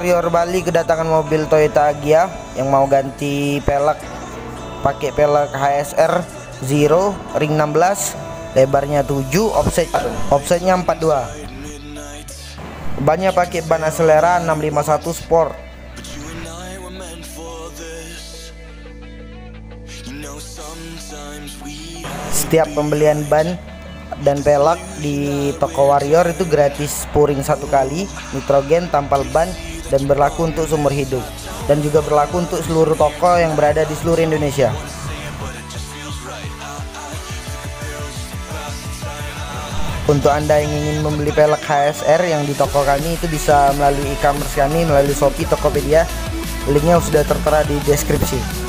Warrior Bali kedatangan mobil Toyota Agya yang mau ganti pelek, pakai pelek HSR Zero ring 16, lebarnya 7, offsetnya 42. Bannya pakai ban Acelera 651 Sport. Setiap pembelian ban dan pelek di toko Warrior itu gratis puring 1 kali, nitrogen, tampal ban, dan berlaku untuk seumur hidup, dan juga berlaku untuk seluruh toko yang berada di seluruh Indonesia. Untuk Anda yang ingin membeli pelek HSR yang di toko kami, itu bisa melalui e-commerce kami, melalui Shopee, Tokopedia. Linknya sudah tertera di deskripsi.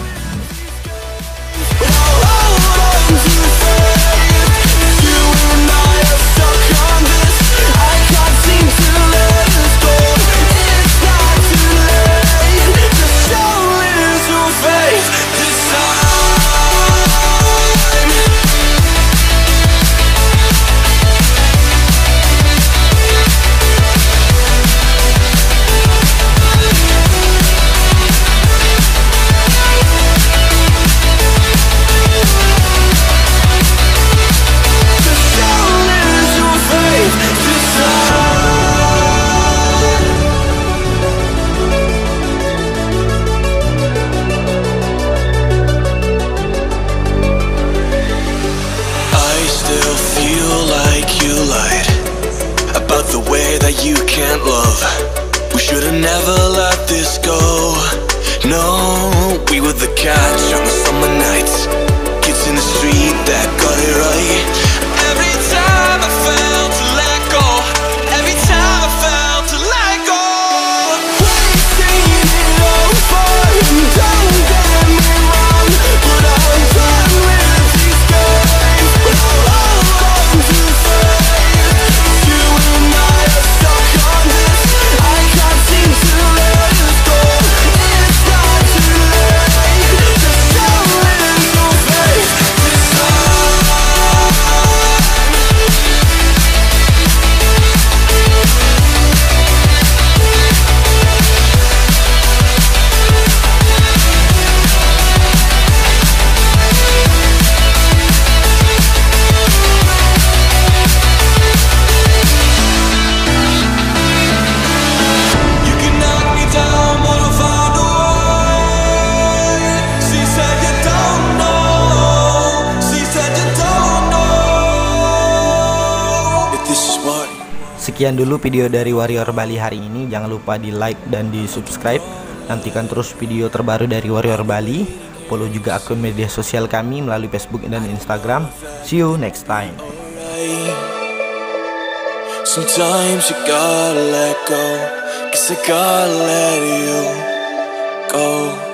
You can't love. We should've never let this go. No, we were the catch on the summer nights. Kids in the street that got it right. Every time I felt to let go. Every time I felt to let go. Wasting it over. Don't get me wrong, but I'm done with these games. I'll come to faith. You and I. Sekian dulu video dari Warrior Bali hari ini. Jangan lupa di like dan di subscribe. Nantikan terus video terbaru dari Warrior Bali. Follow juga akun media sosial kami melalui Facebook dan Instagram. See you next time. Sometimes you gotta let go, 'cause I gotta let you go.